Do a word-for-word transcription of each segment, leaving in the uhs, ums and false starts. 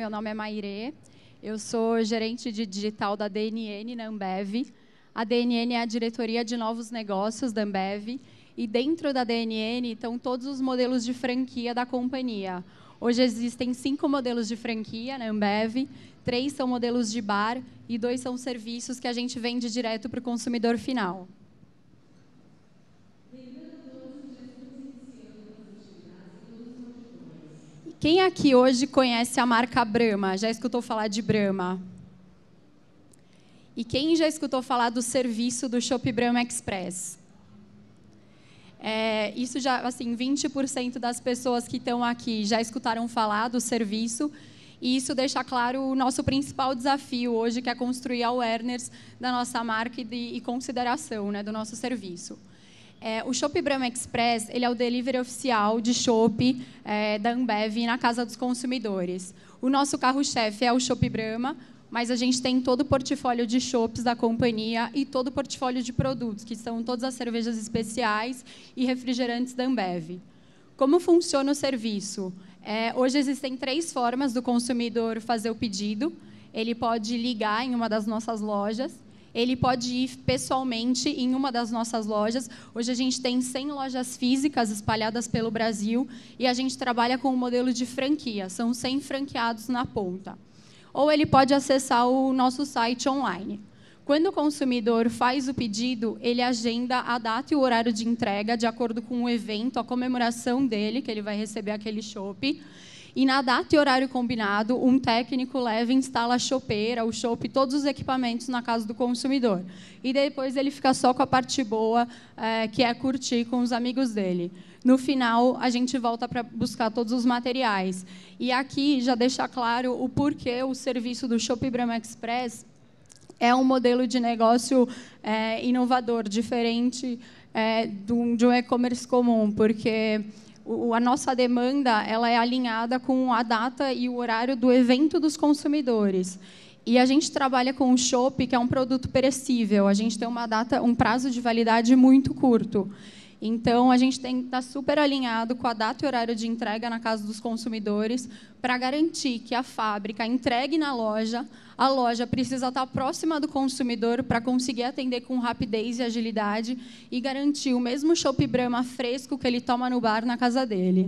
meu nome é Mairê, eu sou gerente de digital da D N N na Ambev. A D N N é a diretoria de novos negócios da Ambev, e dentro da D N N estão todos os modelos de franquia da companhia. Hoje existem cinco modelos de franquia na Ambev, três são modelos de bar e dois são serviços que a gente vende direto para o consumidor final. Quem aqui hoje conhece a marca Brahma? Já escutou falar de Brahma? E quem já escutou falar do serviço do Chopp Brahma Express? É, isso já, assim, vinte por cento das pessoas que estão aqui já escutaram falar do serviço, e isso deixa claro o nosso principal desafio hoje, que é construir awareness da nossa marca e, de, e consideração, né, do nosso serviço. É, o Chopp Brahma Express, ele é o delivery oficial de chopp é, da Ambev na casa dos consumidores. O nosso carro-chefe é o Chopp Brahma, mas a gente tem todo o portfólio de chopps da companhia e todo o portfólio de produtos, que são todas as cervejas especiais e refrigerantes da Ambev. Como funciona o serviço? É, hoje existem três formas do consumidor fazer o pedido. Ele pode ligar em uma das nossas lojas, ele pode ir pessoalmente em uma das nossas lojas. Hoje a gente tem cem lojas físicas espalhadas pelo Brasil e a gente trabalha com o modelo de franquia, são cem franqueados na ponta. Ou ele pode acessar o nosso site online. Quando o consumidor faz o pedido, ele agenda a data e o horário de entrega de acordo com o evento, a comemoração dele, que ele vai receber aquele chopp. E na data e horário combinado, um técnico leva e instala a chopeira, o chopp, todos os equipamentos na casa do consumidor. E depois ele fica só com a parte boa, é, que é curtir com os amigos dele. No final, a gente volta para buscar todos os materiais. E aqui já deixa claro o porquê o serviço do Chopp Brahma Express é um modelo de negócio é, inovador, diferente é, do, de um e-commerce comum, porque a nossa demanda ela é alinhada com a data e o horário do evento dos consumidores. E a gente trabalha com o chopp, que é um produto perecível. A gente tem uma data, um prazo de validade muito curto. Então, a gente tem que estar super alinhado com a data e horário de entrega na casa dos consumidores para garantir que a fábrica entregue na loja, a loja precisa estar próxima do consumidor para conseguir atender com rapidez e agilidade e garantir o mesmo Chopp Brahma fresco que ele toma no bar na casa dele.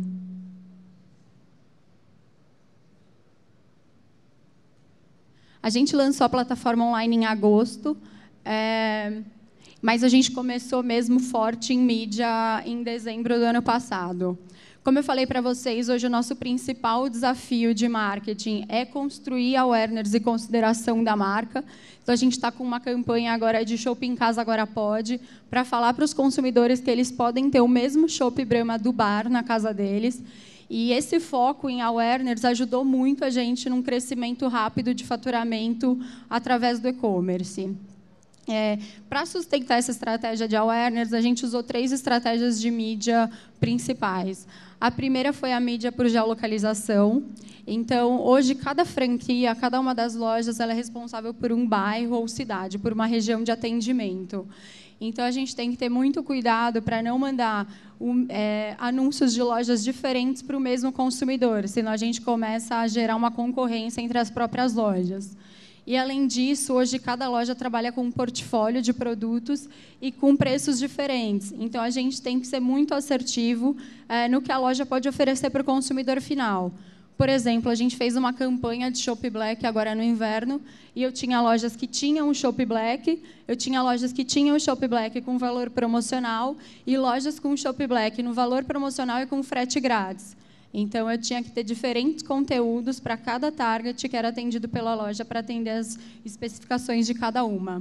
A gente lançou a plataforma online em agosto, é... mas a gente começou mesmo forte em mídia em dezembro do ano passado. Como eu falei para vocês, hoje o nosso principal desafio de marketing é construir awareness e consideração da marca. Então, a gente está com uma campanha agora de Chopp em Casa Agora Pode, para falar para os consumidores que eles podem ter o mesmo Chopp Brahma do bar na casa deles. E esse foco em awareness ajudou muito a gente num crescimento rápido de faturamento através do e-commerce. É, para sustentar essa estratégia de awareness, a gente usou três estratégias de mídia principais. A primeira foi a mídia por geolocalização. Então, hoje, cada franquia, cada uma das lojas, ela é responsável por um bairro ou cidade, por uma região de atendimento. Então, a gente tem que ter muito cuidado para não mandar um, é, anúncios de lojas diferentes para o mesmo consumidor, senão a gente começa a gerar uma concorrência entre as próprias lojas. E, além disso, hoje cada loja trabalha com um portfólio de produtos e com preços diferentes. Então, a gente tem que ser muito assertivo é, no que a loja pode oferecer para o consumidor final. Por exemplo, a gente fez uma campanha de Chopp Black agora no inverno, e eu tinha lojas que tinham o Chopp Black, eu tinha lojas que tinham o Chopp Black com valor promocional e lojas com o Chopp Black no valor promocional e com frete grátis. Então, eu tinha que ter diferentes conteúdos para cada target que era atendido pela loja para atender as especificações de cada uma.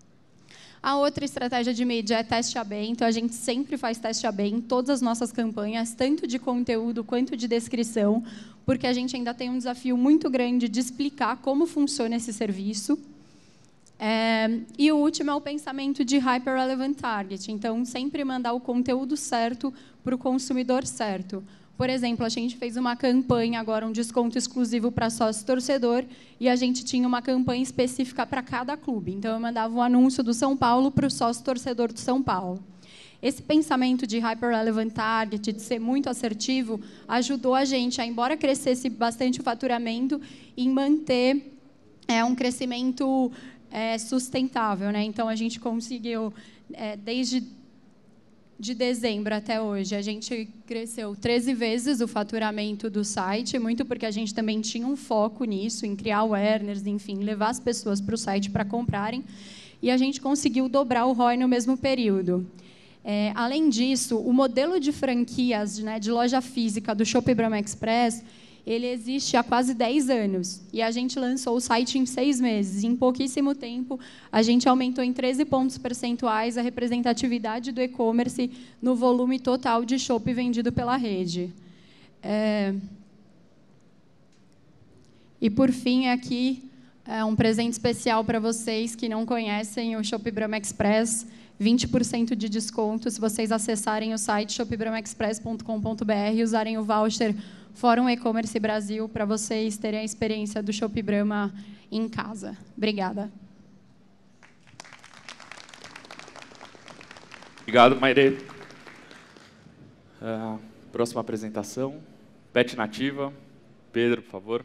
A outra estratégia de mídia é teste A B. Então, a gente sempre faz teste A B em todas as nossas campanhas, tanto de conteúdo quanto de descrição, porque a gente ainda tem um desafio muito grande de explicar como funciona esse serviço. É, e o último é o pensamento de Hyper Relevant Target. Então, sempre mandar o conteúdo certo para o consumidor certo. Por exemplo, a gente fez uma campanha agora, um desconto exclusivo para sócio-torcedor, e a gente tinha uma campanha específica para cada clube. Então, eu mandava um anúncio do São Paulo para o sócio-torcedor do São Paulo. Esse pensamento de hyper relevant target, de ser muito assertivo, ajudou a gente a, embora crescesse bastante o faturamento, em manter é, um crescimento é, sustentável, né? Então a gente conseguiu, é, desde de dezembro até hoje, a gente cresceu treze vezes o faturamento do site, muito porque a gente também tinha um foco nisso, em criar awareness, enfim, levar as pessoas para o site para comprarem, e a gente conseguiu dobrar o R O I no mesmo período. É, além disso, o modelo de franquias, né, de loja física do Shop Brahma Express, ele existe há quase dez anos, e a gente lançou o site em seis meses. Em pouquíssimo tempo, a gente aumentou em treze pontos percentuais a representatividade do e-commerce no volume total de chopp vendido pela rede. É... E, por fim, aqui, é um presente especial para vocês que não conhecem o Shop Brahma Express, vinte por cento de desconto se vocês acessarem o site shop brahma express ponto com ponto br e usarem o voucher Fórum E-Commerce Brasil para vocês terem a experiência do Shop Brahma em casa. Obrigada. Obrigado, Maire. Uh, próxima apresentação. Pet Nativa. Pedro, por favor.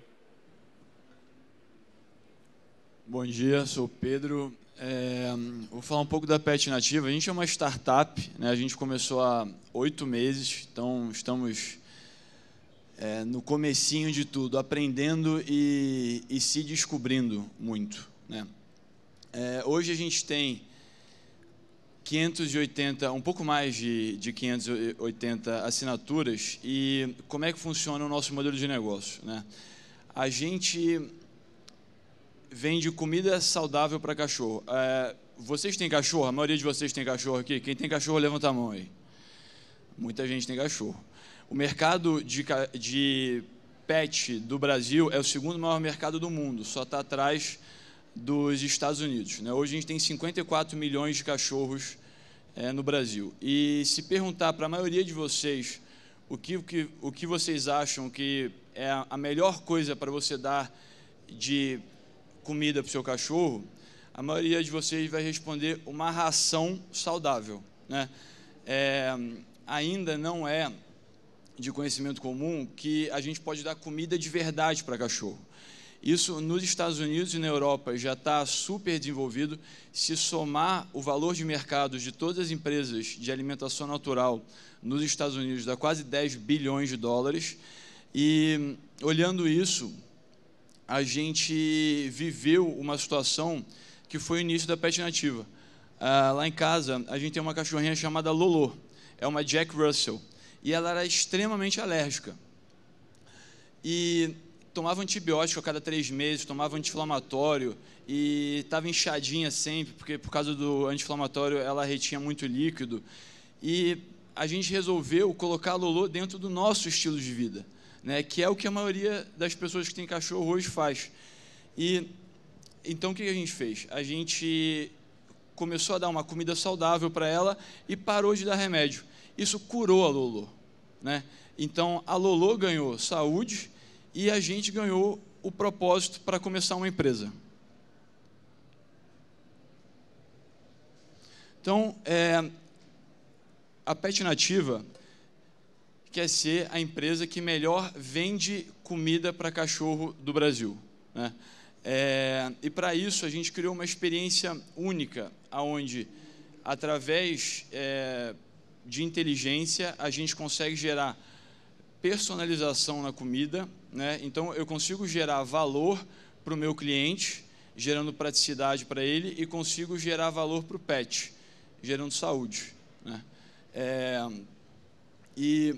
Bom dia, sou o Pedro. É, vou falar um pouco da Pet Nativa. A gente é uma startup, né? A gente começou há oito meses, então estamos é, no comecinho de tudo, aprendendo e, e se descobrindo muito, né? É, hoje a gente tem quinhentos e oitenta, um pouco mais de, de quinhentas e oitenta assinaturas. E como é que funciona o nosso modelo de negócio, né? A gente vende comida saudável para cachorro. É, vocês têm cachorro? A maioria de vocês tem cachorro aqui? Quem tem cachorro, levanta a mão aí. Muita gente tem cachorro. O mercado de, de pet do Brasil é o segundo maior mercado do mundo, só está atrás dos Estados Unidos, né? Hoje a gente tem cinquenta e quatro milhões de cachorros é, no Brasil. E se perguntar para a maioria de vocês o que, o que, o que vocês acham que é a melhor coisa para você dar de comida para o seu cachorro, a maioria de vocês vai responder uma ração saudável, né? É, ainda não é de conhecimento comum que a gente pode dar comida de verdade para cachorro. Isso nos Estados Unidos e na Europa já está super desenvolvido. Se somar o valor de mercado de todas as empresas de alimentação natural nos Estados Unidos, dá quase dez bilhões de dólares. E, olhando isso, a gente viveu uma situação que foi o início da Pet Nativa. Ah, lá em casa, a gente tem uma cachorrinha chamada Lolo. É uma Jack Russell. E ela era extremamente alérgica. E tomava antibiótico a cada três meses, tomava anti-inflamatório e estava inchadinha sempre, porque por causa do anti-inflamatório ela retinha muito líquido. E a gente resolveu colocar a Lolo dentro do nosso estilo de vida, né, que é o que a maioria das pessoas que têm cachorro hoje faz. E então o que a gente fez? A gente começou a dar uma comida saudável para ela e parou de dar remédio. Isso curou a Lolo, né? Então a Lolo ganhou saúde e a gente ganhou o propósito para começar uma empresa. Então, é, a Pet Nativa quer ser a empresa que melhor vende comida para cachorro do Brasil, né? É, e para isso a gente criou uma experiência única, onde, através é, de inteligência, a gente consegue gerar personalização na comida, né? Então, eu consigo gerar valor para o meu cliente, gerando praticidade para ele, e consigo gerar valor para o pet, gerando saúde, né? É, e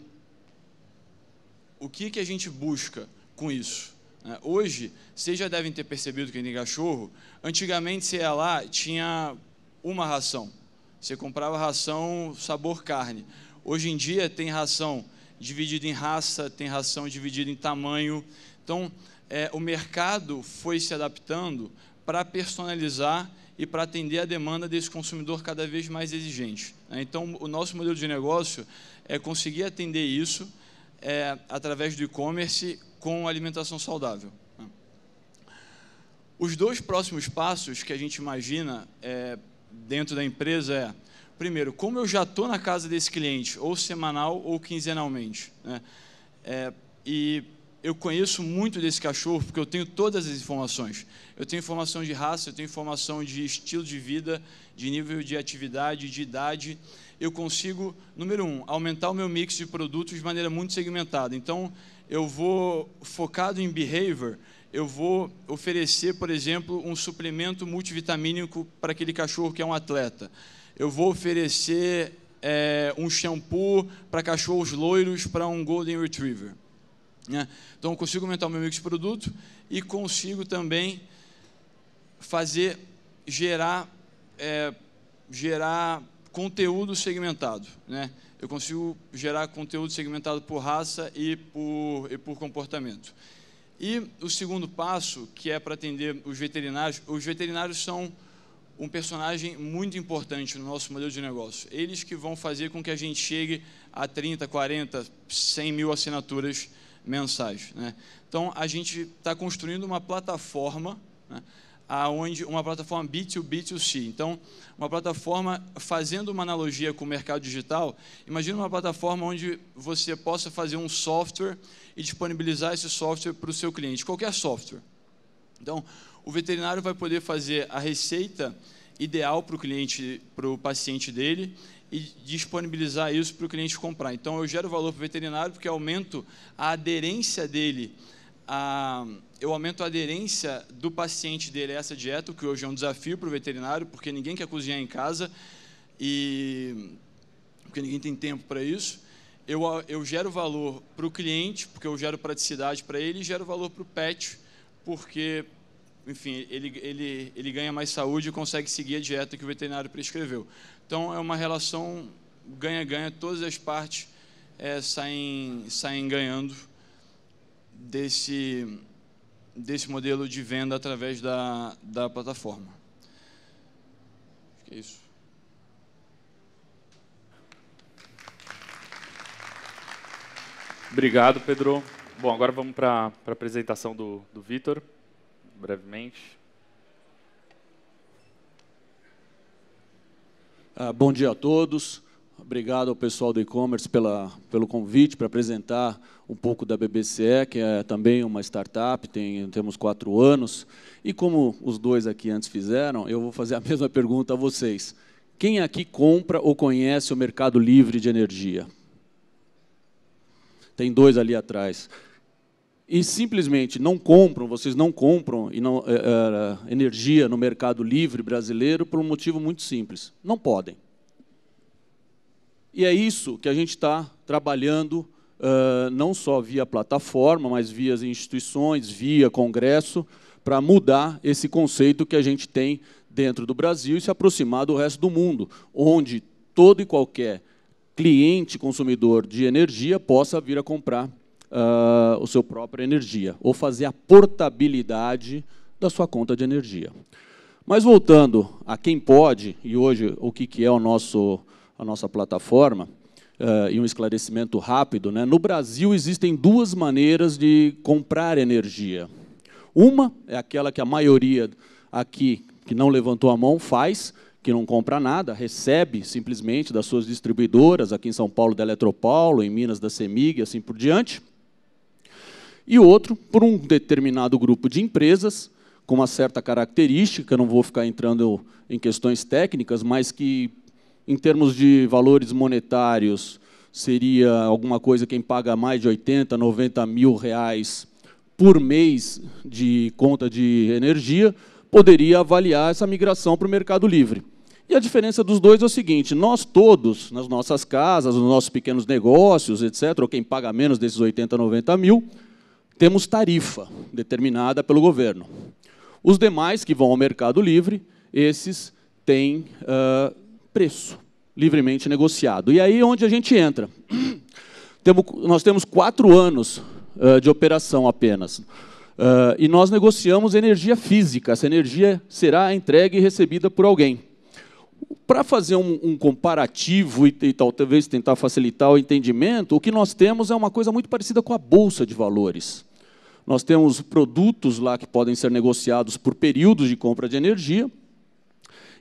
o que, que a gente busca com isso? Hoje, vocês já devem ter percebido que tem cachorro. Antigamente, você ia lá, tinha uma ração. Você comprava ração sabor carne. Hoje em dia, tem ração dividida em raça, tem ração dividida em tamanho. Então, é, o mercado foi se adaptando para personalizar e para atender a demanda desse consumidor cada vez mais exigente. Então, o nosso modelo de negócio é conseguir atender isso é, através do e-commerce com alimentação saudável. Os dois próximos passos que a gente imagina é, dentro da empresa é primeiro, como eu já estou na casa desse cliente, ou semanal ou quinzenalmente, né? É, e eu conheço muito desse cachorro, porque eu tenho todas as informações. Eu tenho informação de raça, eu tenho informação de estilo de vida, de nível de atividade, de idade. Eu consigo, número um, aumentar o meu mix de produtos de maneira muito segmentada. Então, eu vou, focado em behavior, eu vou oferecer, por exemplo, um suplemento multivitamínico para aquele cachorro que é um atleta. Eu vou oferecer é, um shampoo para cachorros loiros para um Golden Retriever. Né? Então, eu consigo aumentar o meu mix de produto e consigo também fazer, gerar, é, gerar conteúdo segmentado. Né? Eu consigo gerar conteúdo segmentado por raça e por, e por comportamento. E o segundo passo, que é para atender os veterinários, os veterinários são um personagem muito importante no nosso modelo de negócio. Eles que vão fazer com que a gente chegue a trinta, quarenta, cem mil assinaturas mensais. Né? Então, a gente está construindo uma plataforma, né, aonde, uma plataforma B dois B dois C. Então, uma plataforma, fazendo uma analogia com o mercado digital, imagina uma plataforma onde você possa fazer um software e disponibilizar esse software para o seu cliente, qualquer software. Então, o veterinário vai poder fazer a receita ideal para o cliente, para o paciente dele, e disponibilizar isso para o cliente comprar. Então, eu gero valor para o veterinário porque aumento a aderência dele, a, eu aumento a aderência do paciente dele a essa dieta, que hoje é um desafio para o veterinário, porque ninguém quer cozinhar em casa, e porque ninguém tem tempo para isso. Eu, eu gero valor para o cliente, porque eu gero praticidade para ele, e gero valor para o pet, porque, enfim, ele, ele, ele ganha mais saúde e consegue seguir a dieta que o veterinário prescreveu. Então, é uma relação ganha-ganha, todas as partes é, saem, saem ganhando desse, desse modelo de venda através da, da plataforma. Acho que é isso. Obrigado, Pedro. Bom, agora vamos para a apresentação do, do Vitor, brevemente. Ah, bom dia a todos. Obrigado ao pessoal do e-commerce pela, pelo convite para apresentar um pouco da B B C E, que é também uma startup, tem, temos quatro anos. E como os dois aqui antes fizeram, eu vou fazer a mesma pergunta a vocês. Quem aqui compra ou conhece o Mercado Livre de energia? Tem dois ali atrás. E simplesmente não compram, vocês não compram e não, é, é, energia no Mercado Livre brasileiro por um motivo muito simples. Não podem. E é isso que a gente está trabalhando, uh, não só via plataforma, mas via instituições, via congresso, para mudar esse conceito que a gente tem dentro do Brasil e se aproximar do resto do mundo, onde todo e qualquer cliente consumidor de energia possa vir a comprar Uh, o seu própria energia, ou fazer a portabilidade da sua conta de energia. Mas voltando a quem pode, e hoje o que, que é o nosso, a nossa plataforma, uh, e um esclarecimento rápido, né? No Brasil existem duas maneiras de comprar energia. Uma é aquela que a maioria aqui, que não levantou a mão, faz, que não compra nada, recebe simplesmente das suas distribuidoras, aqui em São Paulo da Eletropaulo, em Minas da CEMIG, assim por diante. E outro, por um determinado grupo de empresas, com uma certa característica, não vou ficar entrando em questões técnicas, mas que, em termos de valores monetários, seria alguma coisa quem paga mais de oitenta, noventa mil reais por mês de conta de energia, poderia avaliar essa migração para o Mercado Livre. E a diferença dos dois é o seguinte, nós todos, nas nossas casas, nos nossos pequenos negócios, etcétera, ou quem paga menos desses oitenta, noventa mil, temos tarifa determinada pelo governo. Os demais que vão ao Mercado Livre, esses têm uh, preço livremente negociado. E aí é onde a gente entra. Temos, nós temos quatro anos uh, de operação apenas. Uh, e nós negociamos energia física. Essa energia será entregue e recebida por alguém. Para fazer um, um comparativo e, e talvez tentar facilitar o entendimento, o que nós temos é uma coisa muito parecida com a Bolsa de Valores. Nós temos produtos lá que podem ser negociados por períodos de compra de energia,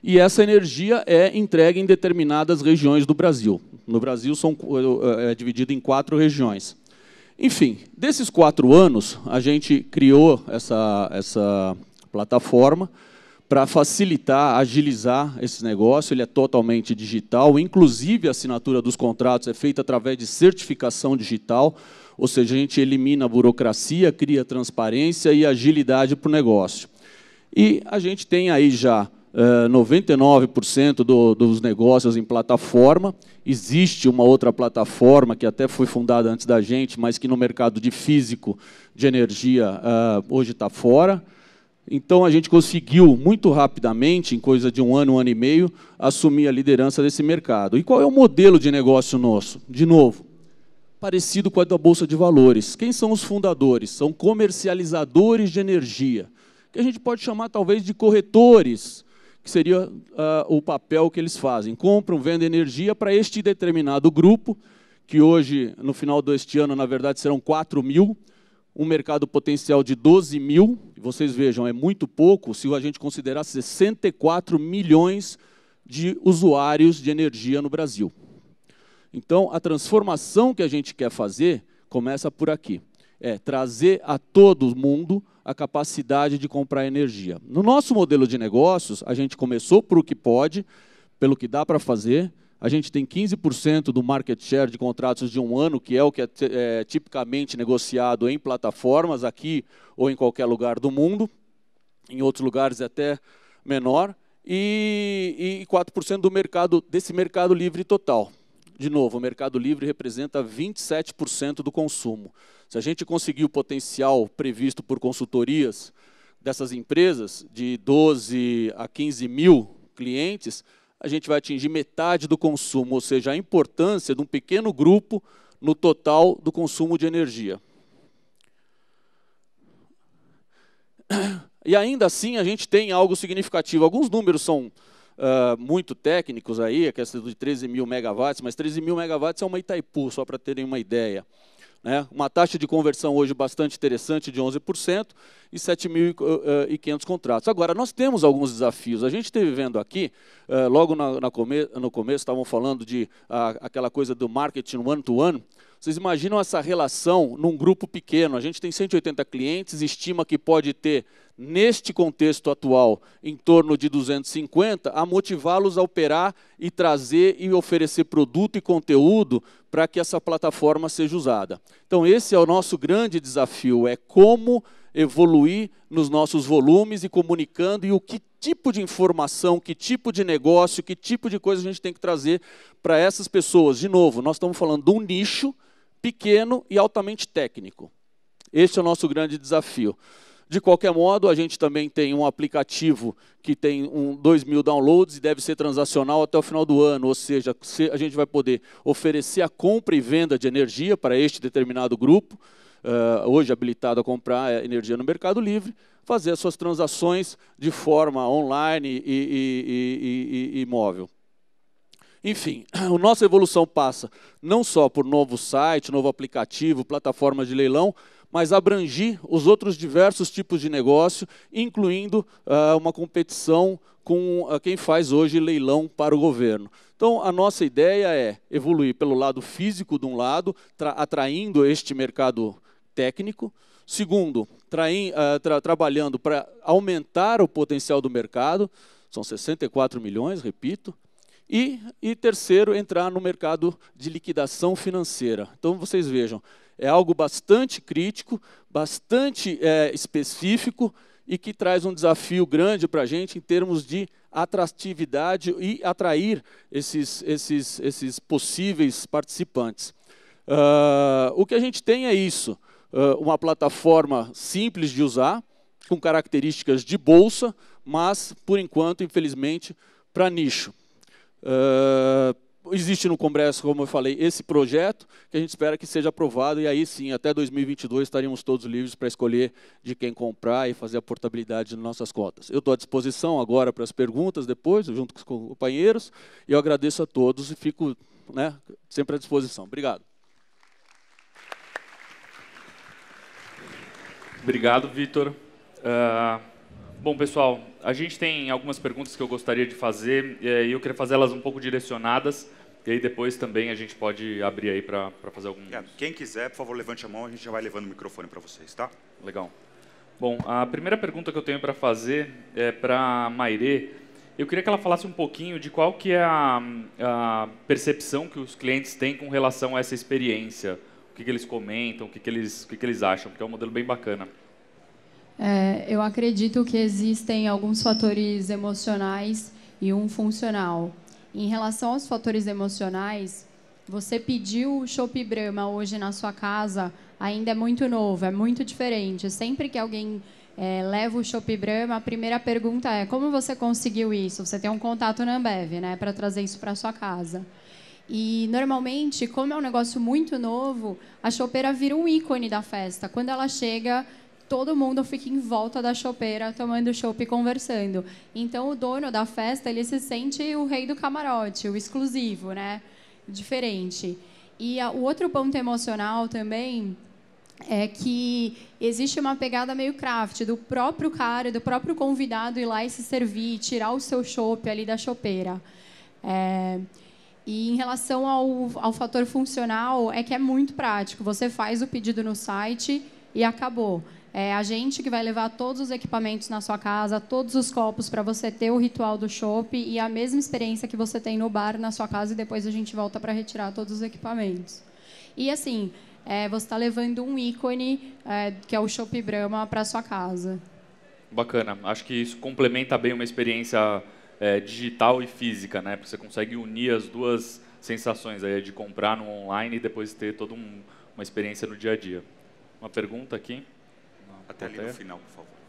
e essa energia é entregue em determinadas regiões do Brasil. No Brasil, são, é dividido em quatro regiões. Enfim, desses quatro anos, a gente criou essa, essa plataforma para facilitar, agilizar esse negócio. Ele é totalmente digital, inclusive a assinatura dos contratos é feita através de certificação digital, ou seja, a gente elimina a burocracia, cria transparência e agilidade para o negócio. E a gente tem aí já uh, noventa e nove por cento do, dos negócios em plataforma. Existe uma outra plataforma que até foi fundada antes da gente, mas que no mercado de físico de energia uh, hoje está fora. Então, a gente conseguiu, muito rapidamente, em coisa de um ano, um ano e meio, assumir a liderança desse mercado. E qual é o modelo de negócio nosso? De novo, parecido com a da Bolsa de Valores. Quem são os fundadores? São comercializadores de energia, que a gente pode chamar, talvez, de corretores, que seria uh, o papel que eles fazem. Compram, vendem energia para este determinado grupo, que hoje, no final deste ano, na verdade, serão quatro mil, um mercado potencial de doze mil, vocês vejam, é muito pouco se a gente considerar sessenta e quatro milhões de usuários de energia no Brasil. Então, a transformação que a gente quer fazer começa por aqui. É trazer a todo mundo a capacidade de comprar energia. No nosso modelo de negócios, a gente começou por o que pode, pelo que dá para fazer. A gente tem quinze por cento do market share de contratos de um ano, que é o que é, é tipicamente negociado em plataformas, aqui ou em qualquer lugar do mundo. Em outros lugares é até menor. E, e quatro por cento do mercado, desse mercado livre total. De novo, o mercado livre representa vinte e sete por cento do consumo. Se a gente conseguir o potencial previsto por consultorias dessas empresas, de doze a quinze mil clientes, a gente vai atingir metade do consumo, ou seja, a importância de um pequeno grupo no total do consumo de energia. E ainda assim a gente tem algo significativo. Alguns números são uh, muito técnicos aí, a questão de treze mil megawatts, mas treze mil megawatts é uma Itaipu, só para terem uma ideia. Né? Uma taxa de conversão hoje bastante interessante de onze por cento e sete mil e quinhentos contratos. Agora, nós temos alguns desafios. A gente esteve vendo aqui, uh, logo na, na come no começo, estavam falando de uh, aquela coisa do marketing one-to-one. Vocês imaginam essa relação num grupo pequeno? A gente tem cento e oitenta clientes, estima que pode ter, neste contexto atual, em torno de duzentos e cinquenta, a motivá-los a operar e trazer e oferecer produto e conteúdo para que essa plataforma seja usada. Então, esse é o nosso grande desafio, é como evoluir nos nossos volumes e comunicando e o que tipo de informação, que tipo de negócio, que tipo de coisa a gente tem que trazer para essas pessoas. De novo, nós estamos falando de um nicho pequeno e altamente técnico. Este é o nosso grande desafio. De qualquer modo, a gente também tem um aplicativo que tem um, dois mil downloads e deve ser transacional até o final do ano, ou seja, a gente vai poder oferecer a compra e venda de energia para este determinado grupo, uh, hoje habilitado a comprar energia no Mercado Livre, fazer as suas transações de forma online e, e, e, e, e móvel. Enfim, a nossa evolução passa não só por novo site, novo aplicativo, plataformas de leilão, mas abrangir os outros diversos tipos de negócio, incluindo uh, uma competição com uh, quem faz hoje leilão para o governo. Então, a nossa ideia é evoluir pelo lado físico, de um lado, tra atraindo este mercado técnico. Segundo, traim, uh, tra trabalhando para aumentar o potencial do mercado, são sessenta e quatro milhões, repito. E, e terceiro, entrar no mercado de liquidação financeira. Então, vocês vejam, é algo bastante crítico, bastante é, específico e que traz um desafio grande para a gente em termos de atratividade e atrair esses, esses, esses possíveis participantes. Uh, o que a gente tem é isso, uh, uma plataforma simples de usar, com características de bolsa, mas, por enquanto, infelizmente, para nicho. Uh, existe no Congresso, como eu falei, esse projeto, que a gente espera que seja aprovado, e aí sim, até dois mil e vinte e dois, estaríamos todos livres para escolher de quem comprar e fazer a portabilidade de nossas cotas. Eu estou à disposição agora para as perguntas, depois, junto com os companheiros, e eu agradeço a todos e fico, né, sempre à disposição. Obrigado. Obrigado, Vitor. Uh, Bom, pessoal, a gente tem algumas perguntas que eu gostaria de fazer e eu queria fazer elas um pouco direcionadas e aí depois também a gente pode abrir aí para fazer algum... Quem quiser, por favor, levante a mão, a gente já vai levando o microfone para vocês, tá? Legal. Bom, a primeira pergunta que eu tenho para fazer é para a Mairê. Eu queria que ela falasse um pouquinho de qual que é a, a percepção que os clientes têm com relação a essa experiência. O que, que eles comentam, o que, que, eles, o que, que eles acham, porque é um modelo bem bacana. É, eu acredito que existem alguns fatores emocionais e um funcional. Em relação aos fatores emocionais, você pediu o Chopp Brahma hoje na sua casa, ainda é muito novo, é muito diferente. Sempre que alguém é, leva o Chopp Brahma, a primeira pergunta é: como você conseguiu isso? Você tem um contato na Ambev, né, para trazer isso para sua casa. E, normalmente, como é um negócio muito novo, a chopeira vira um ícone da festa. Quando ela chega, todo mundo fica em volta da chopeira, tomando chopp e conversando. Então, o dono da festa, ele se sente o rei do camarote, o exclusivo, né? Diferente. E a, o outro ponto emocional também é que existe uma pegada meio craft, do próprio cara, do próprio convidado ir lá e se servir, tirar o seu chopp ali da chopeira. É... E, em relação ao, ao fator funcional, é que é muito prático. Você faz o pedido no site e acabou. É a gente que vai levar todos os equipamentos na sua casa, todos os copos para você ter o ritual do chopp e a mesma experiência que você tem no bar na sua casa, e depois a gente volta para retirar todos os equipamentos. E, assim, é, você está levando um ícone, é, que é o Chopp Brahma, para a sua casa. Bacana. Acho que isso complementa bem uma experiência é, digital e física, né? Porque você consegue unir as duas sensações aí, de comprar no online e depois ter toda um, uma experiência no dia a dia. Uma pergunta aqui? Até ali no final, por favor.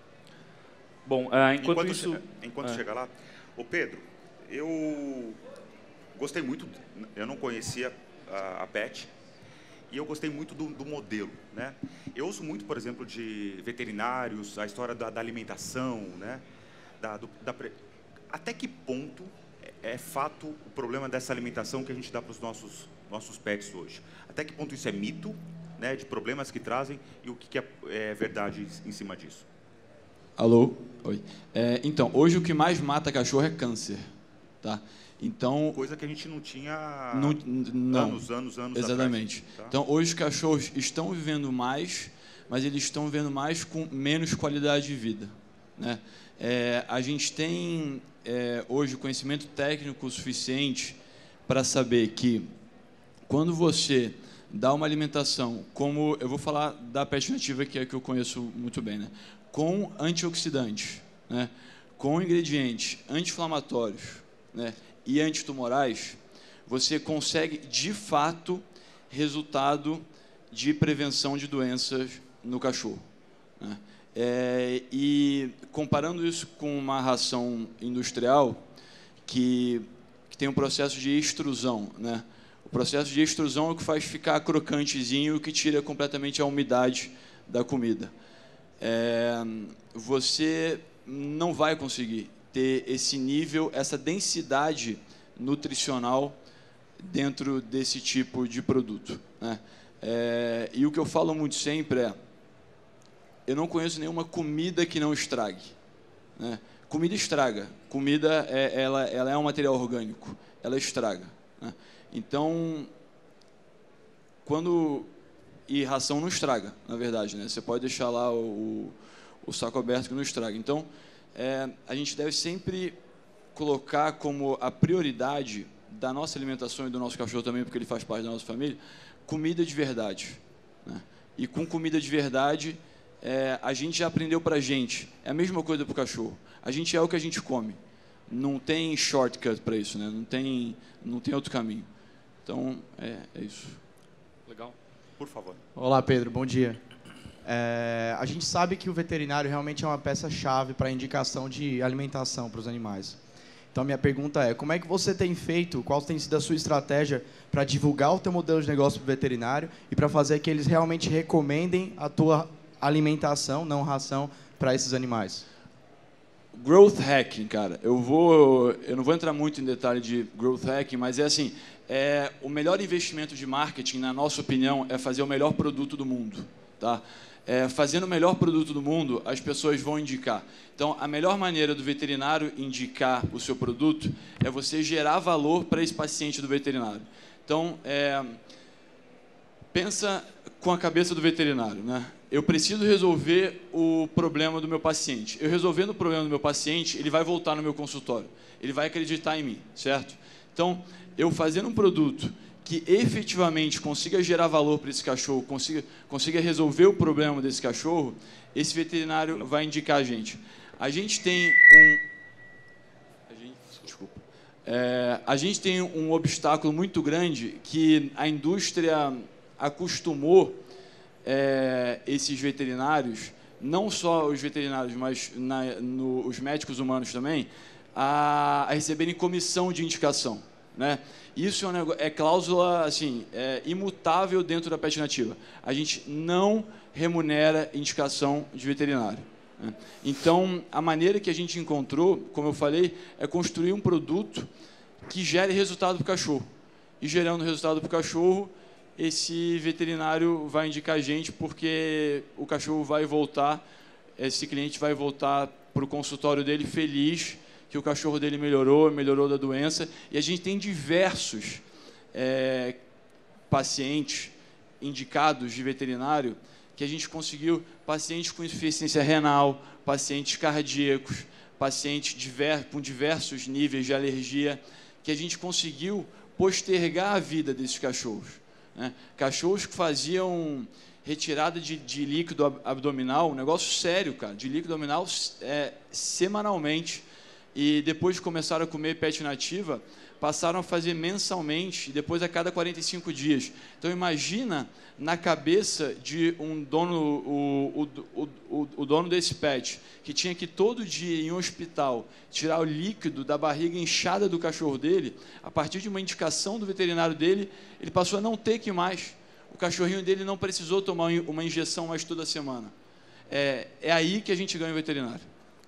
Bom, uh, enquanto, enquanto isso... Che enquanto é. chega lá, ô Pedro, eu gostei muito, eu não conhecia a, a Pet, e eu gostei muito do, do modelo, né? Eu ouço muito, por exemplo, de veterinários, a história da, da alimentação, né? Da, do, da pre... Até que ponto é, é fato o problema dessa alimentação que a gente dá para os nossos, nossos pets hoje? Até que ponto isso é mito? Né, de problemas que trazem e o que, que é, é verdade em cima disso? Alô? Oi. É, então, hoje o que mais mata cachorro é câncer. Tá? Então, coisa que a gente não tinha não, não, anos, anos, anos exatamente. atrás. Tá? Então, hoje os cachorros estão vivendo mais, mas eles estão vivendo mais com menos qualidade de vida. Né? É, a gente tem, é, hoje, conhecimento técnico suficiente para saber que quando você dá uma alimentação, como eu vou falar da Pet Nativa, que é que eu conheço muito bem, né? Com antioxidantes, né? Com ingredientes anti-inflamatórios, né? E antitumorais, você consegue, de fato, resultado de prevenção de doenças no cachorro. Né? É, e comparando isso com uma ração industrial, que, que tem um processo de extrusão, né? O processo de extrusão é o que faz ficar crocantezinho e o que tira completamente a umidade da comida. É, você não vai conseguir ter esse nível, essa densidade nutricional dentro desse tipo de produto. Né? É, e o que eu falo muito sempre é: eu não conheço nenhuma comida que não estrague. Né? Comida estraga. Comida é, ela, ela é um material orgânico. Ela estraga. Né? Então, quando... E ração não estraga, na verdade. Né? Você pode deixar lá o, o saco aberto que não estraga. Então, é, a gente deve sempre colocar como a prioridade da nossa alimentação e do nosso cachorro também, porque ele faz parte da nossa família, comida de verdade. Né? E com comida de verdade, é, a gente já aprendeu para a gente. É a mesma coisa para o cachorro. A gente é o que a gente come. Não tem shortcut para isso, né? Não tem, não tem outro caminho. Então, é, é isso. Legal. Por favor. Olá, Pedro. Bom dia. É, a gente sabe que o veterinário realmente é uma peça-chave para a indicação de alimentação para os animais. Então, minha pergunta é: como é que você tem feito, qual tem sido a sua estratégia para divulgar o teu modelo de negócio para o veterinário e para fazer que eles realmente recomendem a tua alimentação, não ração, para esses animais? Growth hacking, cara. Eu, vou, eu não vou entrar muito em detalhe de growth hacking, mas é assim, é, o melhor investimento de marketing, na nossa opinião, é fazer o melhor produto do mundo. Tá? É, fazendo o melhor produto do mundo, as pessoas vão indicar. Então, a melhor maneira do veterinário indicar o seu produto é você gerar valor para esse paciente do veterinário. Então, é, pensa com a cabeça do veterinário, né? Eu preciso resolver o problema do meu paciente. Eu resolvendo o problema do meu paciente, ele vai voltar no meu consultório. Ele vai acreditar em mim, certo? Então, eu fazendo um produto que efetivamente consiga gerar valor para esse cachorro, consiga, consiga resolver o problema desse cachorro, esse veterinário vai indicar a gente. A gente tem um... A gente, desculpa. É, a gente tem um obstáculo muito grande que a indústria acostumou é, esses veterinários, não só os veterinários, mas na, no, os médicos humanos também, a, a receberem comissão de indicação, né? Isso é, um negócio, é cláusula assim, é, imutável dentro da Pet Nativa. A gente não remunera indicação de veterinário, né? Então, a maneira que a gente encontrou, como eu falei, é construir um produto que gere resultado para o cachorro. E gerando resultado para o cachorro, esse veterinário vai indicar a gente porque o cachorro vai voltar, esse cliente vai voltar para o consultório dele feliz que o cachorro dele melhorou, melhorou da doença. E a gente tem diversos é, pacientes indicados de veterinário que a gente conseguiu, pacientes com insuficiência renal, pacientes cardíacos, pacientes diver, com diversos níveis de alergia, que a gente conseguiu postergar a vida desses cachorros, né? Cachorros que faziam retirada de, de líquido abdominal, um negócio sério, cara, de líquido abdominal é, semanalmente. E depois de começar a comer Pet Nativa, passaram a fazer mensalmente, e depois a cada quarenta e cinco dias. Então, imagina na cabeça de um dono, o, o, o, o dono desse pet, que tinha que todo dia em um hospital tirar o líquido da barriga inchada do cachorro dele, a partir de uma indicação do veterinário dele, ele passou a não ter que mais. O cachorrinho dele não precisou tomar uma injeção mais toda semana. É, é aí que a gente ganha o veterinário.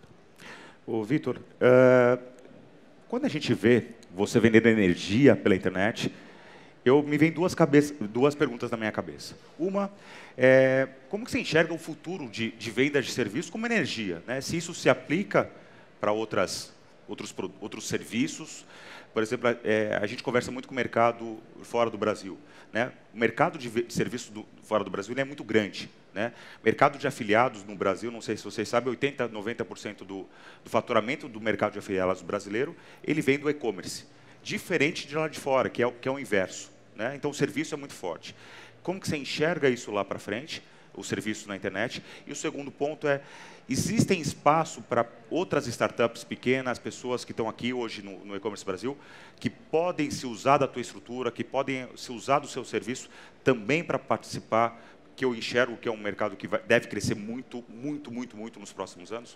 Ô, Vitor, uh, quando a gente vê você vendendo energia pela internet, eu me vem duas, cabeça, duas perguntas na minha cabeça. Uma é como que você enxerga o futuro de, de venda de serviços como energia, né? Se isso se aplica para outras, outros, outros serviços. Por exemplo, é, a gente conversa muito com o mercado fora do Brasil, né? O mercado de, de serviços do, fora do Brasil é muito grande, né? O mercado de afiliados no Brasil, não sei se vocês sabem, oitenta, noventa por cento do, do faturamento do mercado de afiliados brasileiro, ele vem do e-commerce, diferente de lá de fora, que é, que é o inverso, né? Então, o serviço é muito forte. Como que você enxerga isso lá para frente, o serviço na internet? E o segundo ponto é, existem espaço para outras startups pequenas, pessoas que estão aqui hoje no, no e-commerce Brasil, que podem se usar da tua estrutura, que podem se usar do seu serviço também para participar, que eu enxergo que é um mercado que vai, deve crescer muito, muito, muito, muito nos próximos anos?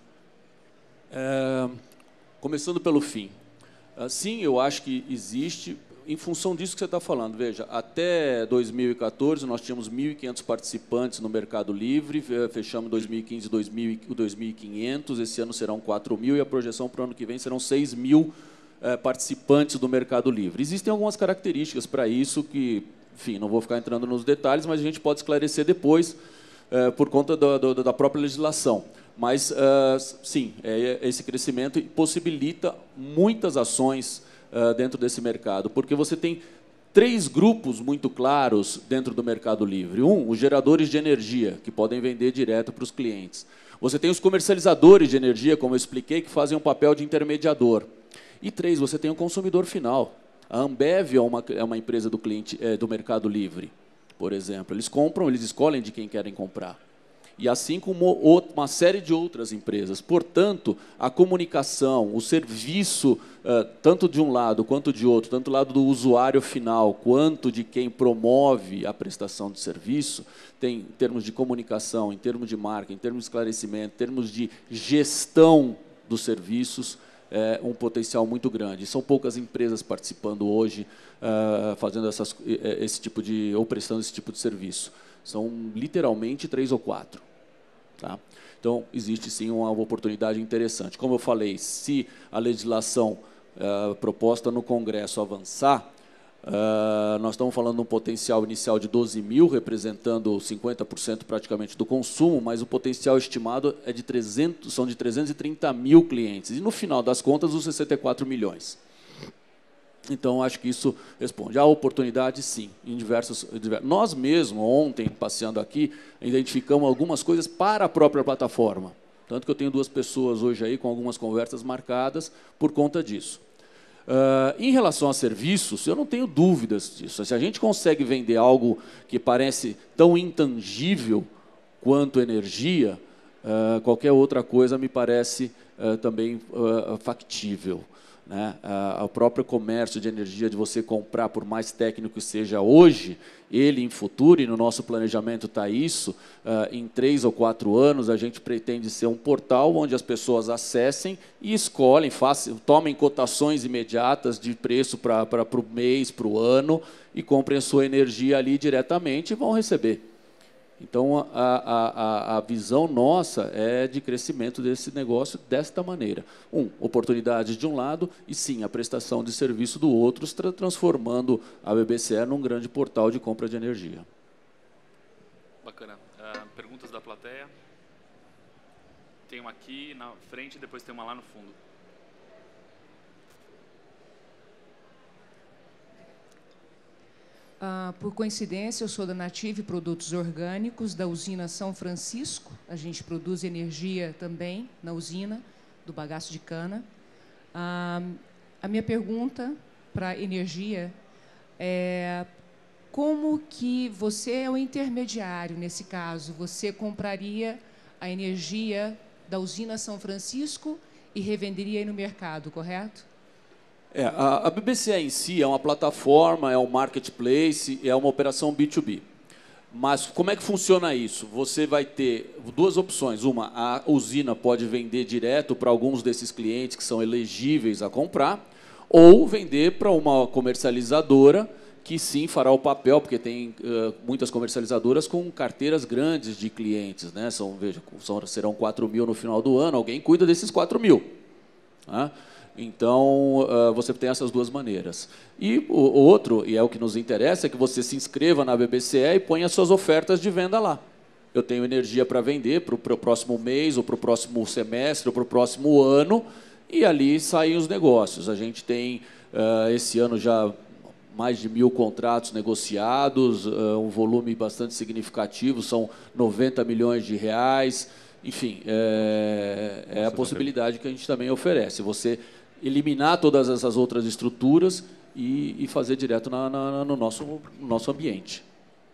É, começando pelo fim. Sim, eu acho que existe, em função disso que você está falando. Veja, até dois mil e quatorze, nós tínhamos mil e quinhentos participantes no Mercado Livre, fechamos em dois mil e quinze dois mil e quinhentos, esse ano serão quatro mil, e a projeção para o ano que vem serão seis mil eh, participantes do Mercado Livre. Existem algumas características para isso que, enfim, não vou ficar entrando nos detalhes, mas a gente pode esclarecer depois, eh, por conta do, do, da própria legislação. Mas, uh, sim, é, esse crescimento possibilita muitas ações uh, dentro desse mercado, porque você tem três grupos muito claros dentro do Mercado Livre. Um, os geradores de energia, que podem vender direto para os clientes. Você tem os comercializadores de energia, como eu expliquei, que fazem um papel de intermediador. E três, você tem o consumidor final. A Ambev é uma, é uma empresa do, cliente, é, do Mercado Livre, por exemplo. Eles compram, eles escolhem de quem querem comprar. E assim como uma série de outras empresas. Portanto, a comunicação, o serviço, tanto de um lado quanto de outro, tanto do lado do usuário final, quanto de quem promove a prestação de serviço, tem, em termos de comunicação, em termos de marca, em termos de esclarecimento, em termos de gestão dos serviços, é um potencial muito grande. São poucas empresas participando hoje, fazendo essas, esse tipo de, ou prestando esse tipo de serviço. São literalmente três ou quatro. Tá? Então, existe sim uma oportunidade interessante. Como eu falei, se a legislação uh, proposta no Congresso avançar, Uh, nós estamos falando de um potencial inicial de doze mil, representando cinquenta por cento praticamente do consumo, mas o potencial estimado é de trezentos, são de trezentos e trinta mil clientes. E, no final das contas, os sessenta e quatro milhões. Então, acho que isso responde. Há oportunidade, sim, em diversos... Nós mesmos, ontem, passeando aqui, identificamos algumas coisas para a própria plataforma. Tanto que eu tenho duas pessoas hoje aí com algumas conversas marcadas por conta disso. Uh, em relação a serviços, eu não tenho dúvidas disso. Se a gente consegue vender algo que parece tão intangível quanto energia, uh, qualquer outra coisa me parece uh, também uh, factível. Né? Uh, o próprio comércio de energia, de você comprar, por mais técnico que seja hoje, ele em futuro, e no nosso planejamento está isso, uh, em três ou quatro anos a gente pretende ser um portal onde as pessoas acessem e escolhem, façam, tomem cotações imediatas de preço para para o mês, para o ano, e comprem a sua energia ali diretamente e vão receber. Então, a, a, a visão nossa é de crescimento desse negócio desta maneira. Um, oportunidades de um lado e, sim, a prestação de serviço do outro, tra transformando a B B C E num grande portal de compra de energia. Bacana. Uh, perguntas da plateia? Tem uma aqui na frente e depois tem uma lá no fundo. Uh, por coincidência, eu sou da Native Produtos Orgânicos, da usina São Francisco. A gente produz energia também na usina do bagaço de cana. Uh, a minha pergunta para a energia é como que você é o intermediário nesse caso? Você compraria a energia da usina São Francisco e revenderia aí no mercado, correto? É, a, a B B C E em si é uma plataforma, é um marketplace, é uma operação B dois B. Mas como é que funciona isso? Você vai ter duas opções. Uma, a usina pode vender direto para alguns desses clientes que são elegíveis a comprar, ou vender para uma comercializadora que sim fará o papel, porque tem uh, muitas comercializadoras com carteiras grandes de clientes, né? São, veja, são, serão quatro mil no final do ano, alguém cuida desses quatro mil. Né? Então, uh, você tem essas duas maneiras. E o outro, e é o que nos interessa, é que você se inscreva na B B C E e ponha as suas ofertas de venda lá. Eu tenho energia para vender para o próximo mês, ou para o próximo semestre, ou para o próximo ano, e ali saem os negócios. A gente tem, uh, esse ano, já mais de mil contratos negociados, uh, um volume bastante significativo, são noventa milhões de reais. Enfim, é, é a possibilidade que a gente também oferece. Você eliminar todas essas outras estruturas e, e fazer direto na, na, no, nosso, no nosso ambiente.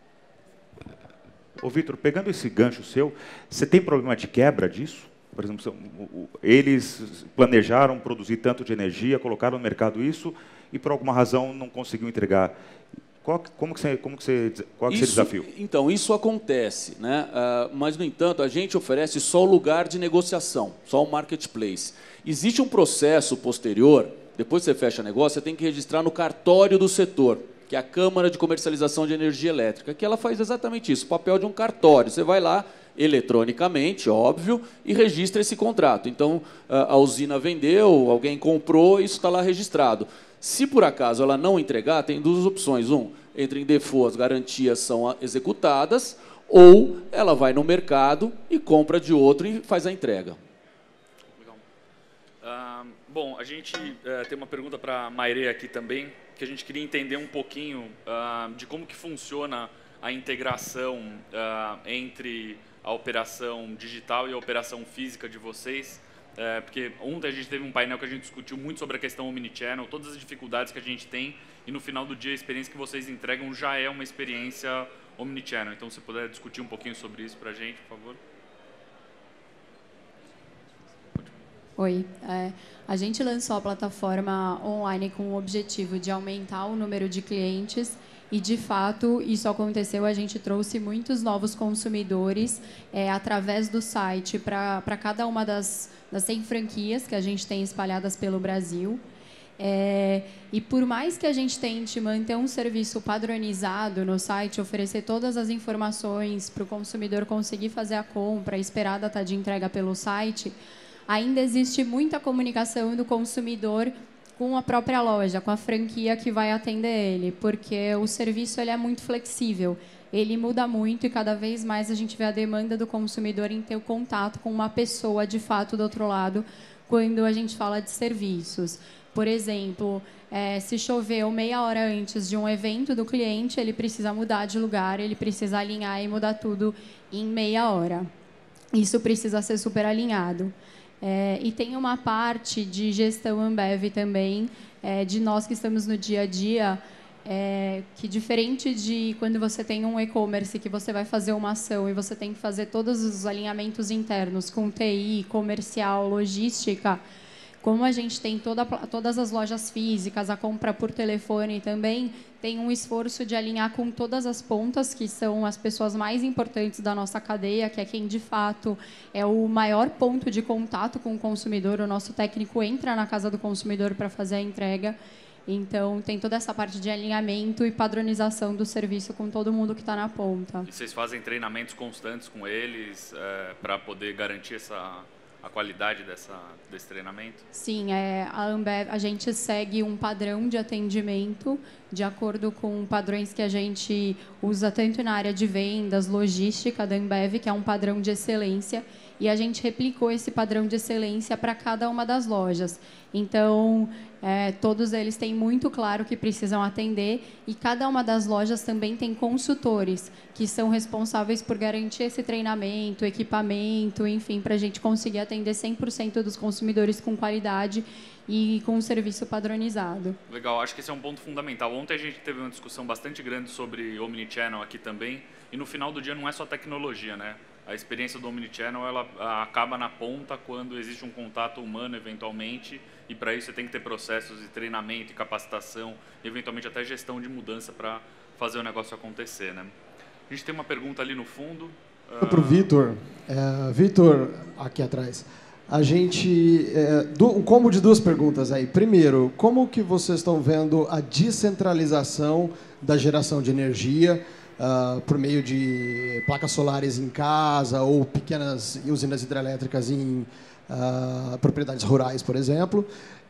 Ô, Vitor, pegando esse gancho seu, você tem problema de quebra disso? Por exemplo, eles planejaram produzir tanto de energia, colocaram no mercado isso e, por alguma razão, não conseguiu entregar. Qual, como que você, como que você, qual que é o desafio? Então, isso acontece, né? Uh, mas, no entanto, a gente oferece só o lugar de negociação, só o marketplace. Existe um processo posterior, depois que você fecha negócio, você tem que registrar no cartório do setor, que é a Câmara de Comercialização de Energia Elétrica, que ela faz exatamente isso, o papel de um cartório. Você vai lá, eletronicamente, óbvio, e registra esse contrato. Então, a usina vendeu, alguém comprou, isso está lá registrado. Se, por acaso, ela não entregar, tem duas opções. Um, entra em default, as garantias são executadas, ou ela vai no mercado e compra de outro e faz a entrega. Legal. Uh, bom, a gente uh, tem uma pergunta para a Maire aqui também, que a gente queria entender um pouquinho uh, de como que funciona a integração uh, entre a operação digital e a operação física de vocês. É, porque ontem a gente teve um painel que a gente discutiu muito sobre a questão omnichannel, todas as dificuldades que a gente tem, e no final do dia a experiência que vocês entregam já é uma experiência omnichannel. Então, se puder discutir um pouquinho sobre isso para a gente, por favor. Oi. É, a gente lançou a plataforma online com o objetivo de aumentar o número de clientes e, de fato, isso aconteceu. A gente trouxe muitos novos consumidores é, através do site para cada uma das, das cem franquias que a gente tem espalhadas pelo Brasil. É, e por mais que a gente tente manter um serviço padronizado no site, oferecer todas as informações para o consumidor conseguir fazer a compra, esperar a data de entrega pelo site, ainda existe muita comunicação do consumidor com a própria loja, com a franquia que vai atender ele, porque o serviço ele é muito flexível, ele muda muito e cada vez mais a gente vê a demanda do consumidor em ter o contato com uma pessoa de fato do outro lado quando a gente fala de serviços. Por exemplo, é, se choveu meia hora antes de um evento do cliente, ele precisa mudar de lugar, ele precisa alinhar e mudar tudo em meia hora. Isso precisa ser super alinhado. É, e tem uma parte de gestão Ambev também, é, de nós que estamos no dia a dia, é, que diferente de quando você tem um e-commerce que você vai fazer uma ação e você tem que fazer todos os alinhamentos internos com T I, comercial, logística, como a gente tem toda, todas as lojas físicas, a compra por telefone também, tem um esforço de alinhar com todas as pontas, que são as pessoas mais importantes da nossa cadeia, que é quem, de fato, é o maior ponto de contato com o consumidor. O nosso técnico entra na casa do consumidor para fazer a entrega. Então, tem toda essa parte de alinhamento e padronização do serviço com todo mundo que está na ponta. E vocês fazem treinamentos constantes com eles é, para poder garantir essa... a qualidade dessa, desse treinamento? Sim, é, a Ambev, a gente segue um padrão de atendimento de acordo com padrões que a gente usa tanto na área de vendas, logística da Ambev, que é um padrão de excelência, e a gente replicou esse padrão de excelência para cada uma das lojas. Então, é, todos eles têm muito claro que precisam atender e cada uma das lojas também tem consultores que são responsáveis por garantir esse treinamento, equipamento, enfim, para a gente conseguir atender cem por cento dos consumidores com qualidade e com um serviço padronizado. Legal, acho que esse é um ponto fundamental. Ontem a gente teve uma discussão bastante grande sobre Omnichannel aqui também, e no final do dia não é só tecnologia, né? A experiência do Omnichannel, ela acaba na ponta quando existe um contato humano, eventualmente, e para isso você tem que ter processos de treinamento e capacitação, e eventualmente até gestão de mudança para fazer o negócio acontecer, né? A gente tem uma pergunta ali no fundo. Para o Vitor. É, Vitor, aqui atrás. A gente... É, do, um combo de duas perguntas aí. Primeiro, como que vocês estão vendo a descentralização da geração de energia uh, por meio de placas solares em casa ou pequenas usinas hidrelétricas em uh, propriedades rurais, por exemplo?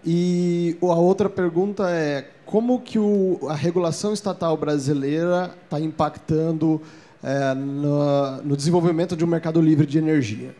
E a outra pergunta é como que o, a regulação estatal brasileira está impactando é, no, no desenvolvimento de um mercado livre de energia?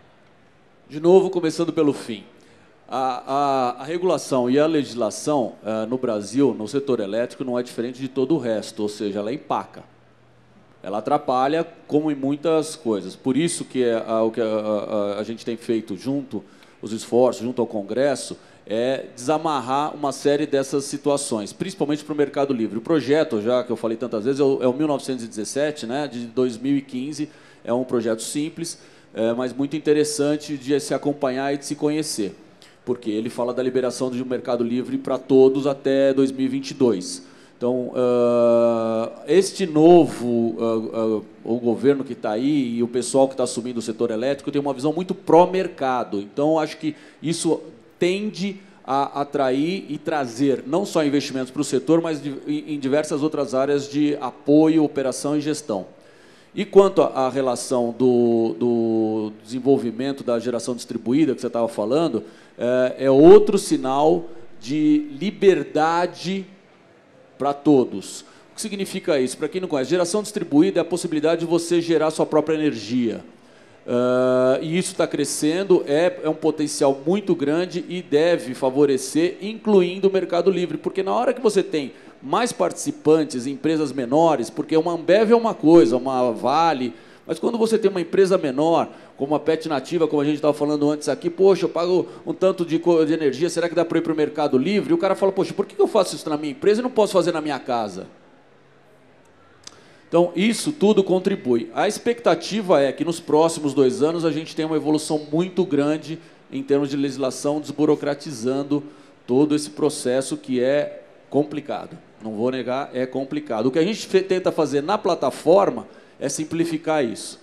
De novo, começando pelo fim. A, a, a regulação e a legislação uh, no Brasil, no setor elétrico, não é diferente de todo o resto, ou seja, ela empaca. Ela atrapalha, como em muitas coisas. Por isso que é, a, o que a, a, a gente tem feito junto, os esforços, junto ao Congresso, é desamarrar uma série dessas situações, principalmente para o mercado livre. O projeto, já que eu falei tantas vezes, é o, é o mil novecentos e dezessete, né, de dois mil e quinze, é um projeto simples, é, mas muito interessante de se acompanhar e de se conhecer, porque ele fala da liberação de um mercado livre para todos até dois mil e vinte e dois. Então, uh, este novo uh, uh, o governo que está aí e o pessoal que está assumindo o setor elétrico tem uma visão muito pró-mercado. Então, acho que isso tende a atrair e trazer não só investimentos para o setor, mas de, em diversas outras áreas de apoio, operação e gestão. E quanto à relação do, do desenvolvimento da geração distribuída, que você estava falando, é, é outro sinal de liberdade para todos. O que significa isso? Para quem não conhece, geração distribuída é a possibilidade de você gerar sua própria energia. Uh, e isso está crescendo, é, é um potencial muito grande e deve favorecer, incluindo o mercado livre, porque na hora que você tem mais participantes, empresas menores, porque uma Ambev é uma coisa, uma Vale, mas quando você tem uma empresa menor, como a Pet Nativa, como a gente estava falando antes aqui, poxa, eu pago um tanto de, de energia, será que dá para ir para o mercado livre? E o cara fala, poxa, por que eu faço isso na minha empresa e não posso fazer na minha casa? Então, isso tudo contribui. A expectativa é que nos próximos dois anos a gente tenha uma evolução muito grande em termos de legislação, desburocratizando todo esse processo que é complicado. Não vou negar, é complicado. O que a gente tenta fazer na plataforma é simplificar isso.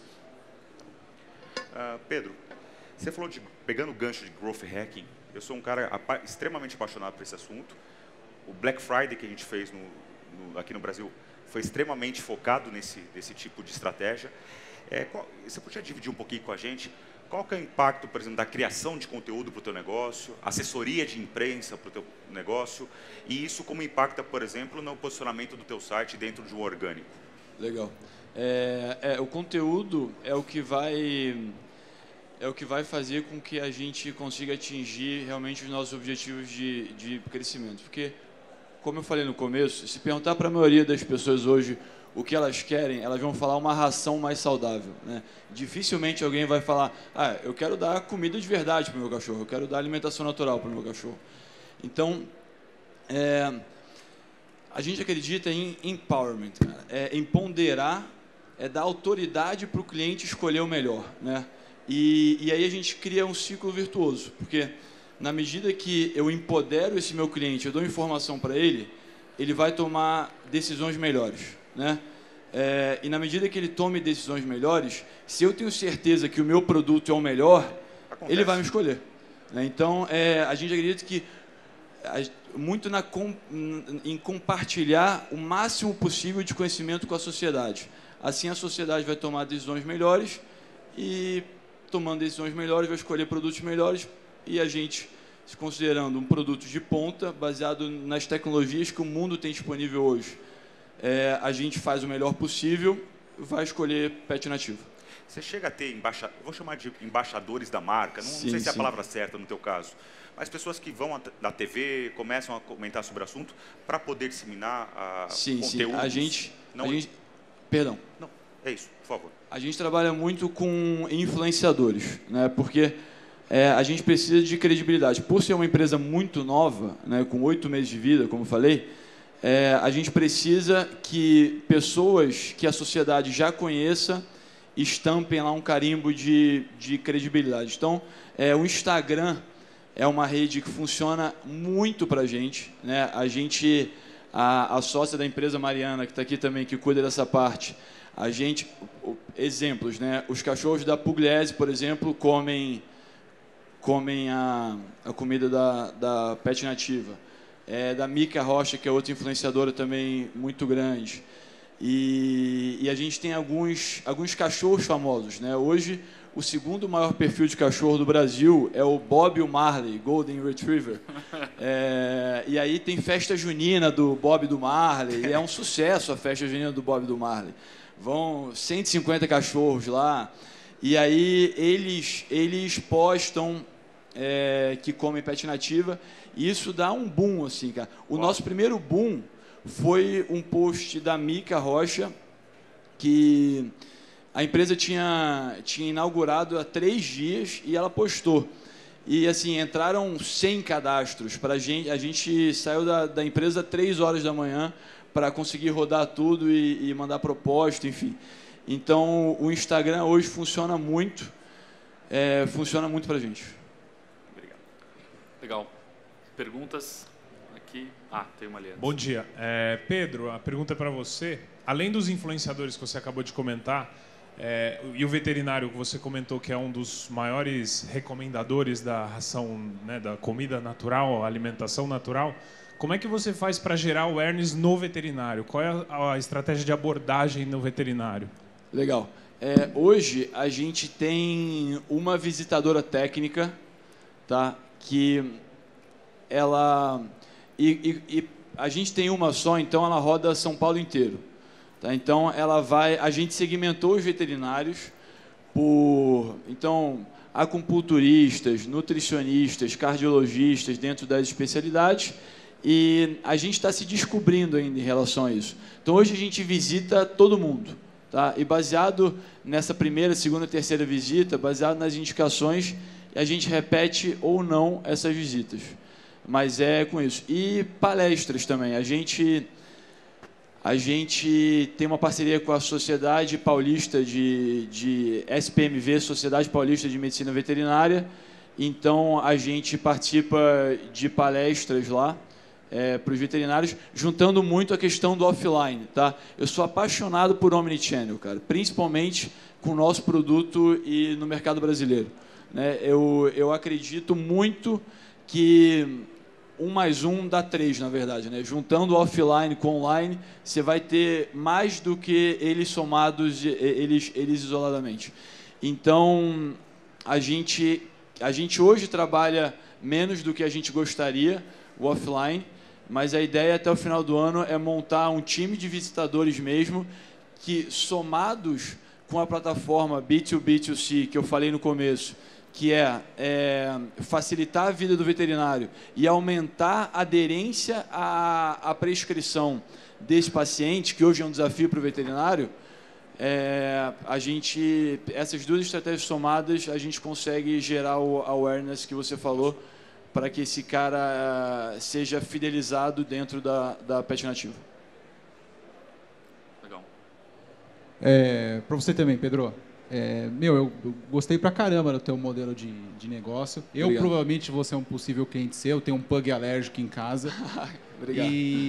Uh, Pedro, você falou de, pegando o gancho de growth hacking, eu sou um cara apa extremamente apaixonado por esse assunto. O Black Friday que a gente fez no, no, aqui no Brasil foi extremamente focado nesse, nesse tipo de estratégia. É, qual, você podia dividir um pouquinho com a gente qual que é o impacto, por exemplo, da criação de conteúdo para o teu negócio, assessoria de imprensa para o teu negócio, e isso como impacta, por exemplo, no posicionamento do teu site dentro de um orgânico? Legal. É, é, o conteúdo é o que vai é o que vai fazer com que a gente consiga atingir realmente os nossos objetivos de, de crescimento. Porque, como eu falei no começo, se perguntar para a maioria das pessoas hoje o que elas querem, elas vão falar uma ração mais saudável, né? Dificilmente alguém vai falar, ah, eu quero dar comida de verdade para o meu cachorro, eu quero dar alimentação natural para o meu cachorro. Então, é, a gente acredita em empowerment, cara, é, em ponderar, é dar autoridade para o cliente escolher o melhor, né? E, e aí a gente cria um ciclo virtuoso, porque na medida que eu empodero esse meu cliente, eu dou informação para ele, ele vai tomar decisões melhores, né? É, e na medida que ele tome decisões melhores, se eu tenho certeza que o meu produto é o melhor, acontece, ele vai me escolher, né? Então, é, a gente acredita que muito na, em compartilhar o máximo possível de conhecimento com a sociedade. Assim, a sociedade vai tomar decisões melhores e, tomando decisões melhores, vai escolher produtos melhores e a gente, se considerando um produto de ponta, baseado nas tecnologias que o mundo tem disponível hoje, é, a gente faz o melhor possível, vai escolher pet nativo. Você chega a ter, embaixa... vou chamar de embaixadores da marca, não, sim, não sei se é a sim. palavra certa no teu caso, mas pessoas que vão da T V, começam a comentar sobre o assunto para poder disseminar a sim, conteúdos. Sim, a gente... Não... A gente... Perdão. Não, é isso, por favor. A gente trabalha muito com influenciadores, né? Porque é, a gente precisa de credibilidade. Por ser uma empresa muito nova, né, com oito meses de vida, como eu falei, é, a gente precisa que pessoas que a sociedade já conheça estampem lá um carimbo de, de credibilidade. Então, é, o Instagram é uma rede que funciona muito para a gente, né? A gente, a, a sócia da empresa, Mariana, que está aqui também, que cuida dessa parte, a gente, exemplos, né? Os cachorros da Pugliese, por exemplo, comem, comem a, a comida da, da Pet Nativa. É, da Mica Rocha, que é outra influenciadora também muito grande. E, e a gente tem alguns, alguns cachorros famosos, né? Hoje, o segundo maior perfil de cachorro do Brasil é o Bob Marley, Golden Retriever. É, e aí tem festa junina do Bob do Marley, e é um sucesso a festa junina do Bob do Marley. Vão cento e cinquenta cachorros lá, e aí eles, eles postam é, que comem pet nativa, e isso dá um boom, assim, cara. O Uau. Nosso primeiro boom foi um post da Mica Rocha, que a empresa tinha, tinha inaugurado há três dias e ela postou. E, assim, entraram cem cadastros para a gente. A gente saiu da, da empresa às três horas da manhã para conseguir rodar tudo e, e mandar proposta, enfim. Então, o Instagram hoje funciona muito, é, funciona muito para a gente. Obrigado. Legal. Perguntas? Aqui. Ah, tem uma ali. Bom dia. É, Pedro, a pergunta é para você. Além dos influenciadores que você acabou de comentar, é, e o veterinário que você comentou que é um dos maiores recomendadores da ração, né, da comida natural, alimentação natural, como é que você faz para gerar awareness no veterinário? Qual é a, a estratégia de abordagem no veterinário? Legal. É, hoje a gente tem uma visitadora técnica, tá, que ela... E, e, e a gente tem uma só, então ela roda São Paulo inteiro. Tá? Então ela vai, a gente segmentou os veterinários por, então, acupunturistas, nutricionistas, cardiologistas dentro das especialidades, e a gente está se descobrindo ainda em relação a isso. Então hoje a gente visita todo mundo, tá? E baseado nessa primeira, segunda, terceira visita, baseado nas indicações, a gente repete ou não essas visitas. Mas é com isso. E palestras também. A gente, a gente tem uma parceria com a Sociedade Paulista de, de S P M V, Sociedade Paulista de Medicina Veterinária. Então, a gente participa de palestras lá é, para os veterinários, juntando muito a questão do offline. Tá? Eu sou apaixonado por Omnichannel, cara, principalmente com o nosso produto e no mercado brasileiro. Né? Eu, eu acredito muito que um mais um dá três, na verdade, né? Juntando offline com online, você vai ter mais do que eles somados, eles, eles isoladamente. Então, a gente, a gente hoje trabalha menos do que a gente gostaria, o offline, mas a ideia até o final do ano é montar um time de visitadores mesmo, que somados com a plataforma B dois B dois C, que eu falei no começo, que é, é facilitar a vida do veterinário e aumentar a aderência à, à prescrição desse paciente, que hoje é um desafio para o veterinário, é, a gente, essas duas estratégias somadas, a gente consegue gerar o awareness que você falou, para que esse cara seja fidelizado dentro da, da Pet Nativa. Legal. É, para você também, Pedro. É, meu, eu, eu gostei pra caramba do teu modelo de, de negócio. Eu Obrigado. Provavelmente vou ser um possível cliente seu. Eu tenho um pug alérgico em casa. Obrigado.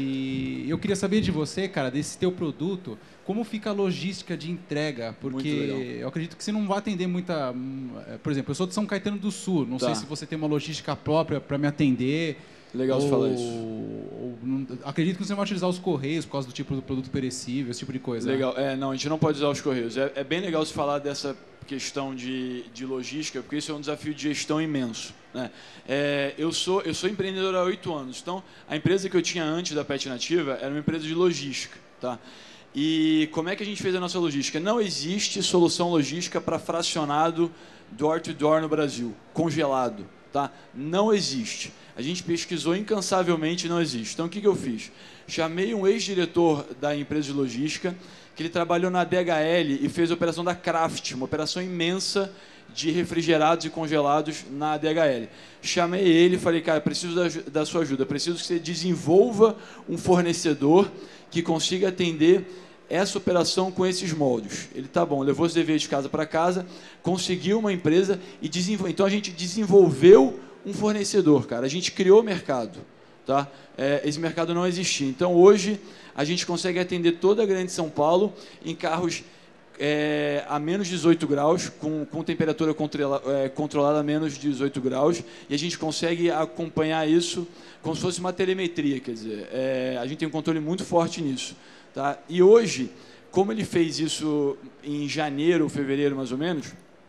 E eu queria saber de você, cara, desse teu produto, como fica a logística de entrega? Porque eu acredito que você não vai atender muita... Por exemplo, eu sou de São Caetano do Sul. Não tá. sei se você tem uma logística própria para me atender. Legal ou, você falar isso. Ou, não, acredito que você não vai utilizar os correios por causa do tipo do produto perecível, esse tipo de coisa. Legal. É, não, a gente não pode usar os correios. É, é bem legal você falar dessa questão de, de logística, porque isso é um desafio de gestão imenso, né? É, eu, sou, eu sou empreendedor há oito anos, então a empresa que eu tinha antes da Pet Nativa era uma empresa de logística, tá? E como é que a gente fez a nossa logística? Não existe solução logística para fracionado door-to-door no Brasil, congelado, tá? Não existe. A gente pesquisou incansavelmente e não existe. Então, o que, que eu fiz? Chamei um ex-diretor da empresa de logística, que ele trabalhou na D H L e fez a operação da Kraft, uma operação imensa de refrigerados e congelados na D H L. Chamei ele e falei, cara, preciso da, da sua ajuda, preciso que você desenvolva um fornecedor que consiga atender essa operação com esses moldes. Ele, tá bom, levou os deveres de casa para casa, conseguiu uma empresa e desenvolveu. Então, a gente desenvolveu um fornecedor, cara. A gente criou o mercado, tá? É, esse mercado não existia. Então, hoje, a gente consegue atender toda a grande São Paulo em carros é, a menos dezoito graus, com, com temperatura controla, é, controlada a menos dezoito graus, e a gente consegue acompanhar isso como se fosse uma telemetria, quer dizer, é, a gente tem um controle muito forte nisso, tá? E hoje, como ele fez isso em janeiro ou fevereiro, mais ou menos,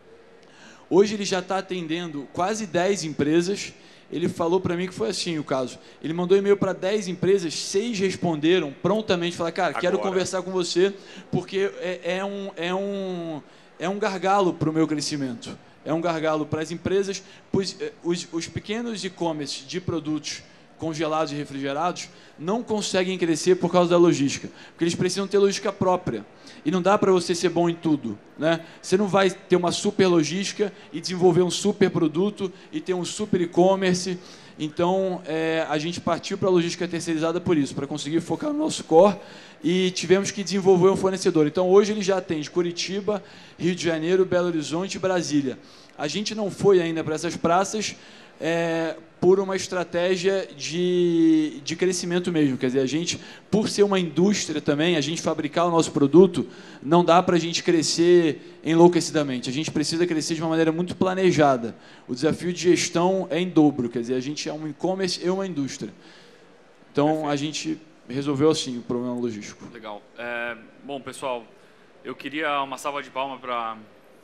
hoje ele já está atendendo quase dez empresas. Ele falou para mim que foi assim o caso. Ele mandou e-mail para dez empresas, seis responderam prontamente, falaram, cara, quero Agora. conversar com você, porque é, é, um, é, um, é um gargalo para o meu crescimento. É um gargalo para as empresas, pois os, os pequenos e-commerce de produtos congelados e refrigerados não conseguem crescer por causa da logística, porque eles precisam ter logística própria. E não dá para você ser bom em tudo, né? Você não vai ter uma super logística e desenvolver um super produto e ter um super e-commerce. Então, é, a gente partiu para a logística terceirizada por isso, para conseguir focar no nosso core, e tivemos que desenvolver um fornecedor. Então, hoje ele já atende Curitiba, Rio de Janeiro, Belo Horizonte e Brasília. A gente não foi ainda para essas praças, É, por uma estratégia de, de crescimento mesmo. Quer dizer, a gente, por ser uma indústria também, a gente fabricar o nosso produto, não dá para a gente crescer enlouquecidamente. A gente precisa crescer de uma maneira muito planejada. O desafio de gestão é em dobro. Quer dizer, a gente é um e-commerce e uma indústria. Então, perfeito. A gente resolveu assim o problema logístico. Legal. É, bom, pessoal, eu queria uma salva de palmas para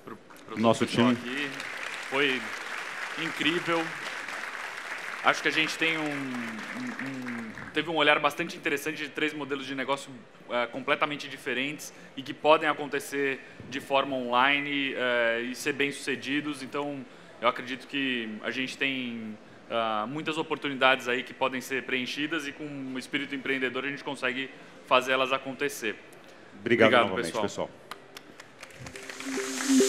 o nosso time aqui. Foi incrível. Acho que a gente tem um, um, um, teve um olhar bastante interessante de três modelos de negócio uh, completamente diferentes e que podem acontecer de forma online uh, e ser bem-sucedidos. Então, eu acredito que a gente tem uh, muitas oportunidades aí que podem ser preenchidas e com o espírito empreendedor a gente consegue fazer elas acontecer. Obrigado, Obrigado novamente, pessoal. pessoal.